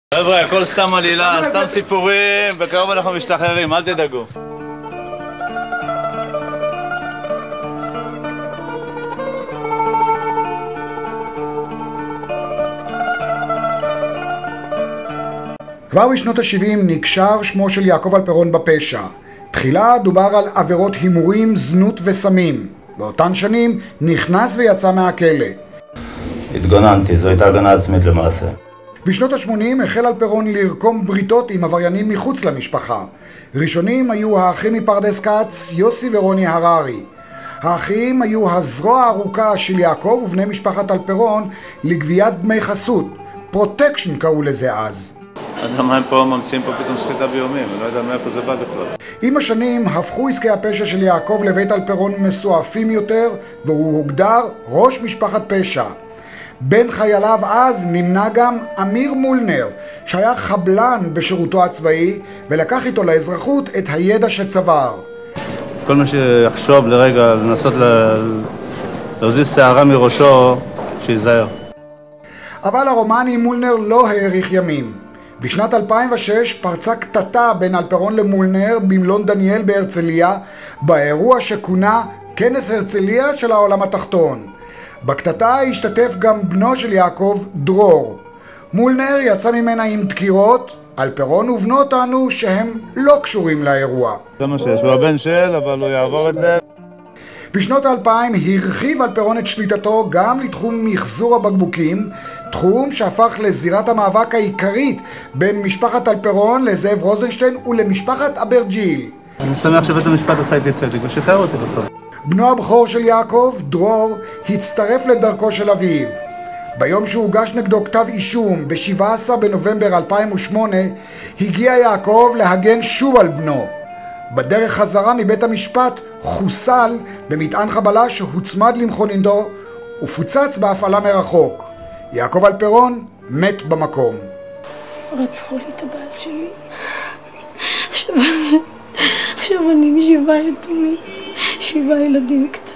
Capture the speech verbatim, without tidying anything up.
חבר'ה, הכל סתם עלילה, סתם סיפורים, בקרוב אנחנו משתחררים, אל תדאגו. כבר בשנות ה-שבעים נקשר שמו של יעקב אלפרון בפשע. תחילה דובר על עבירות הימורים, זנות וסמים. באותן שנים נכנס ויצא מהכלא. התגוננתי, זו הייתה הגנה עצמית למעשה. בשנות ה-שמונים החל אלפרון לרקום בריתות עם עבריינים מחוץ למשפחה. ראשונים היו האחים מפרדס כץ, יוסי ורוני הררי. האחים היו הזרוע הארוכה של יעקב ובני משפחת אלפרון לגביית דמי חסות. פרוטקשן קראו לזה אז. אז למה הם פה ממציאים פה פתאום סחיטה באיומים? אני לא יודע מאיפה זה בא בכלל. עם השנים הפכו עסקי הפשע של יעקב לבית אלפרון מסועפים יותר, והוא הוגדר ראש משפחת פשע. בין חייליו אז נמנה גם אמיר מולנר, שהיה חבלן בשירותו הצבאי, ולקח איתו לאזרחות את הידע שצבר. כל מי שיחשוב לרגע לנסות להזיז שערה מראשו, שיזהר. אבל הרומן עם מולנר לא האריך ימים. בשנת אלפיים ושש פרצה קטטה בין אלפרון למולנר במלון דניאל בהרצליה, באירוע שכונה כנס הרצליה של העולם התחתון. בקטטה השתתף גם בנו של יעקב, דרור. מולנר יצא ממנה עם דקירות, אלפרון ובנו טענו שהם לא קשורים לאירוע. זה מה שיש, הוא הבן של, אבל הוא יעבור את זה. בשנות האלפיים הרחיב אלפרון את שליטתו גם לתחום מחזור הבקבוקים, תחום שהפך לזירת המאבק העיקרית בין משפחת אלפרון לזאב רוזנשטיין ולמשפחת אברג'יל. אני שמח שבית המשפט עשה איתי צדק ושחרר אותי בסוף. בנו הבכור של יעקב, דרור, הצטרף לדרכו של אביו. ביום שהוגש נגדו כתב אישום ב-שבעה עשר בנובמבר אלפיים ושמונה הגיע יעקב להגן שוב על בנו. בדרך חזרה מבית המשפט חוסל במטען חבלה שהוצמד למכוניתו ופוצץ בהפעלה מרחוק. יעקב אלפרון מת במקום. רצחו לי את הבעל שלי. עכשיו, עכשיו אני עם שבעה יתומים, שבעה ילדים קטנים.